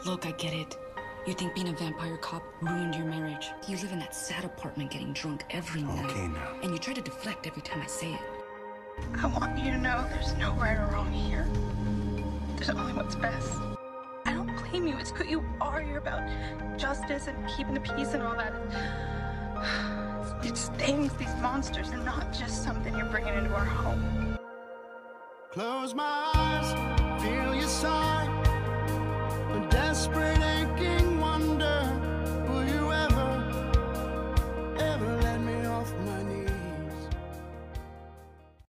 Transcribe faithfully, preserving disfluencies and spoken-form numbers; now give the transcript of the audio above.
Look, I get it. You think being a vampire cop ruined your marriage. You live in that sad apartment getting drunk every night. Okay, now. And you try to deflect every time I say it. I want you to know there's no right or wrong here. There's only what's best. I don't blame you. It's who you are. You're about justice and keeping the peace and all that. It's things, these monsters, are not just something you're bringing into our home. Close my eyes, feel your sign.